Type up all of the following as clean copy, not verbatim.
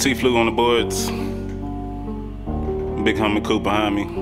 T-Flu on the boards. Big homie Coop behind me.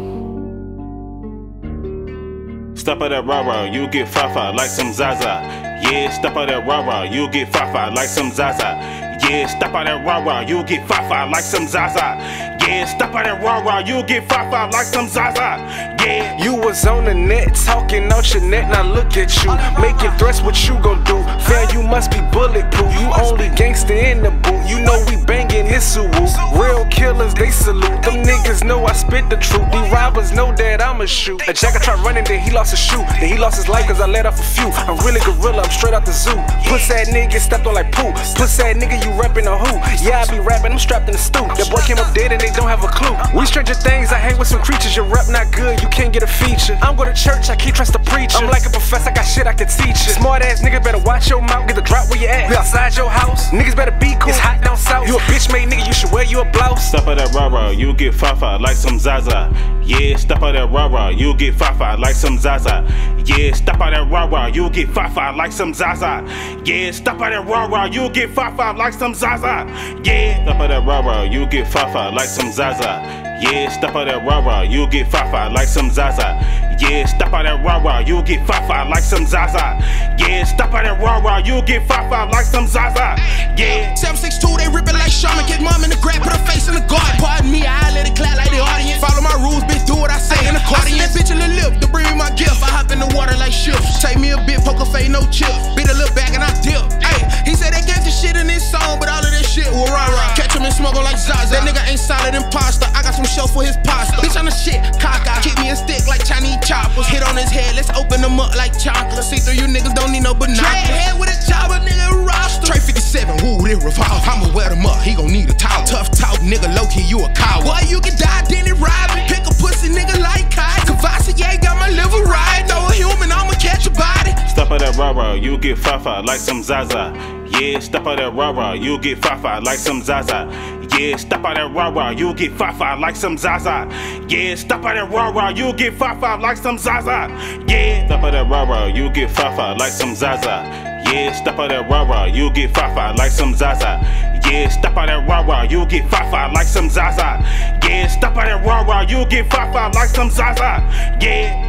Step out that rah-rah, you get fa-fa like some Zaza. Yeah, step out that rah-rah, you get fa-fa like some Zaza. Yeah, step out that rah-rah, you get fa-fa like some Zaza. Yeah, step out that rah-rah, you get fa-fa like some Zaza. Yeah. You was on the net, talking out your net, now look at you. Making threats, what you gon' do? Fam, you must be bulletproof. You only gangster in the boot. You know we banging this Suwu. Real killers, they salute. Them niggas know I spit the truth. These robbers know that I'ma shoot. A jacker tried running, then he lost his shoe. Then he lost his life cause I let off a few. I'm really gorilla, I'm straight out the zoo. Puss that nigga stepped on like poo. Puss that nigga, you rapping a who? Yeah, I be rapping, I'm strapped in the stoop. That boy came up dead and they don't have a clue. We stranger things, I hang with some creatures. Your rap not good, you can't get a feature. I'm go to church, I can't trust the preacher. I'm like a professor, I got shit I can teach you. Smart ass nigga better watch your mouth, get the drop where you at. We outside your house, niggas better be cool. It's hot down south. You a bitch made nigga, you should wear you a blouse. Step out that rah-rah, you get fa-fa like some Zaza. Yeah, step out that rah-rah, you get fa-fa like some Zaza. Yeah, step out that rah-rah, you get fa-fa like some Zaza. Yeah, step out that rah-rah, you get fa-fa like some Zaza. Yeah, step out that rah-rah, you get fa-fa like some Zaza. Yeah, step out that rah-rah, you get fa-fa like some Zaza. Yeah, step out that rah-rah, you get fa-fa like some Zaza. Yeah, step out that rah-rah, you get fa-fa like some Zaza. Yeah. 762, they rippin' like Shaman. Get mom in the grab, put her face in the garden. Pardon me, I let it clap like the audience. Follow my rules, bitch, do what I say in the accordion. I send that bitch a little lip to bring me my gift. I hop in the water like ships. Take me a bit, poker face, no chips. Bit a little back and I dip. Ayy, he said they gangsta shit in this song, but all of that shit will rah-rah. Catch him and smoke like Zaza. That nigga ain't solid imposter. I got some show for his pasta. Bitch on the shit, cock-eye. Keep me a stick like Chinese choppers. Hit on his head, let's open them up like chocolate. See through you niggas, don't need no binoculars. Trey head with a chopper, nigga roster. Trey 57, woo, this revolve. I'ma wear them up, he gon' need a towel. Tough talk, nigga, low-key, you a coward. Boy, you can die, then it robbing. Pick a pussy nigga like Kai. Cavassier got my liver right. Throw a human, I'ma catch a body. Step out that rah-rah, you get fa-fa like some Zaza. Yeah, step out that rah-rah, you get fa-fa like some Zaza. Yeah, step out that rah-rah, you get fa-fa like some Zaza. Yeah, step out that rah-rah, you get fa-fa like some Zaza. Yeah, step out that rah-rah, you get fa-fa like some Zaza. Yeah, step out that rah-rah, you get fa-fa like some Zaza. Yeah, step out that rah-rah, you get fa-fa like some Zaza. Yeah, step out that rah-rah, you get fa-fa like some Zaza. Yeah.